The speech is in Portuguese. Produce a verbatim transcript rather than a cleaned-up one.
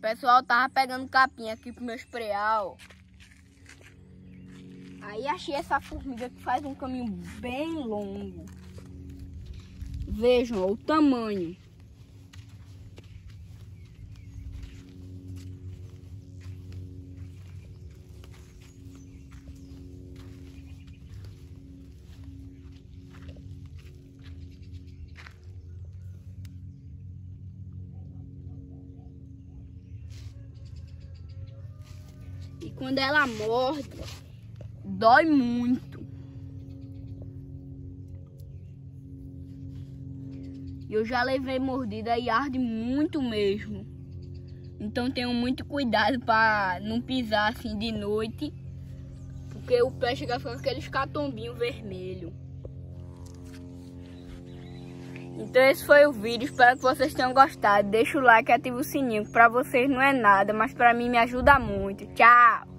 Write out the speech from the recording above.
Pessoal, tava pegando capinha aqui pro meu esprear, ó. Aí achei essa formiga que faz um caminho bem longo. Vejam, ó, o tamanho. E quando ela morde, dói muito. Eu já levei mordida e arde muito mesmo. Então tenham muito cuidado para não pisar assim de noite, porque o pé chega a ficar com aqueles catombinhos vermelhos. Então esse foi o vídeo, espero que vocês tenham gostado. Deixa o like e ativa o sininho, que pra vocês não é nada, mas pra mim me ajuda muito. Tchau!